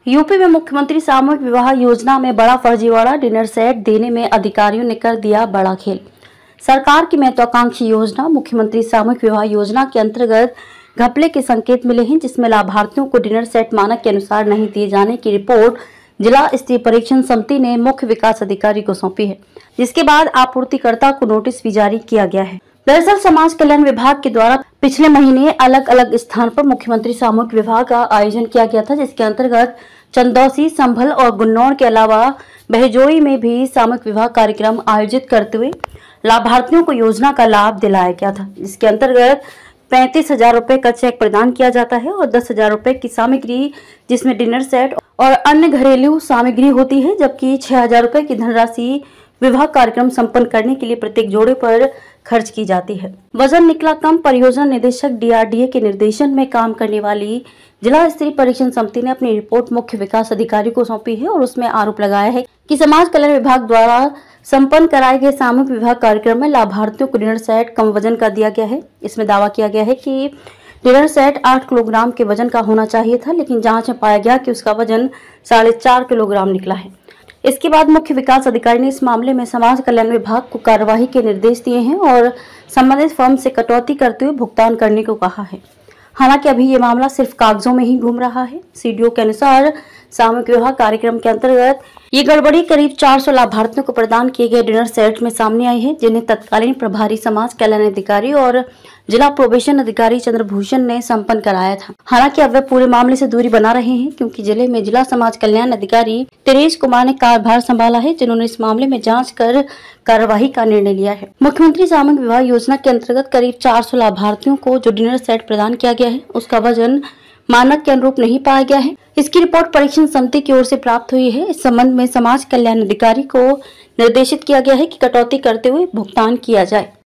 UP में मुख्यमंत्री सामूहिक विवाह योजना में बड़ा फर्जीवाड़ा। डिनर सेट देने में अधिकारियों ने कर दिया बड़ा खेल। सरकार की महत्वाकांक्षी योजना मुख्यमंत्री सामूहिक विवाह योजना के अंतर्गत घपले के संकेत मिले हैं, जिसमें लाभार्थियों को डिनर सेट मानक के अनुसार नहीं दिए जाने की रिपोर्ट जिला स्तरीय परीक्षण समिति ने मुख्य विकास अधिकारी को सौंपी है, जिसके बाद आपूर्तिकर्ता को नोटिस भी जारी किया गया है। दरअसल समाज कल्याण विभाग के द्वारा पिछले महीने अलग अलग स्थान पर मुख्यमंत्री सामूहिक विवाह का आयोजन किया गया था, जिसके अंतर्गत चंदौसी, संभल और गुन्नौर के अलावा बहजोई में भी सामूहिक विवाह कार्यक्रम आयोजित करते हुए लाभार्थियों को योजना का लाभ दिलाया गया था, जिसके अंतर्गत 35,000 रुपए का चेक प्रदान किया जाता है और 10,000 रुपए की सामग्री जिसमें डिनर सेट और अन्य घरेलू सामग्री होती है, जबकि 6,000 रुपए की धनराशि विवाह कार्यक्रम संपन्न करने के लिए प्रत्येक जोड़े पर खर्च की जाती है। वजन निकला कम। परियोजना निदेशक DRDA के निर्देशन में काम करने वाली जिला स्तरीय परीक्षण समिति ने अपनी रिपोर्ट मुख्य विकास अधिकारी को सौंपी है और उसमें आरोप लगाया है कि समाज कल्याण विभाग द्वारा संपन्न कराए गए सामूहिक विवाह कार्यक्रम में लाभार्थियों को डिनर सेट कम वजन का दिया गया है। इसमें दावा किया गया है कि डिनर सेट 8 किलोग्राम के वजन का होना चाहिए था, लेकिन जांच में पाया गया कि उसका वजन 4.5 किलोग्राम निकला है। इसके बाद मुख्य विकास अधिकारी ने इस मामले में समाज कल्याण विभाग को कार्यवाही के निर्देश दिए हैं और संबंधित फर्म से कटौती करते हुए भुगतान करने को कहा है। हालांकि अभी ये मामला सिर्फ कागजों में ही घूम रहा है। CDO के अनुसार सामूहिक विवाह कार्यक्रम के अंतर्गत ये गड़बड़ी करीब 400 लाभार्थियों को प्रदान किए गए डिनर सेट में सामने आई है, जिन्हें तत्कालीन प्रभारी समाज कल्याण अधिकारी और जिला प्रोबेशन अधिकारी चंद्रभूषण ने संपन्न कराया था। हालांकि अब वे पूरे मामले से दूरी बना रहे हैं, क्योंकि जिले में जिला समाज कल्याण अधिकारी तेरेज कुमार ने कार्यभार संभाला है, जिन्होंने इस मामले में जांच कर कार्यवाही का निर्णय लिया है। मुख्यमंत्री सामूहिक विवाह योजना के अंतर्गत करीब 400 लाभार्थियों को जो डिनर सेट प्रदान किया गया है, उसका वजन मानक के अनुरूप नहीं पाया गया है। इसकी रिपोर्ट परीक्षण समिति की ओर से प्राप्त हुई है। इस संबंध में समाज कल्याण अधिकारी को निर्देशित किया गया है कि कटौती करते हुए भुगतान किया जाए।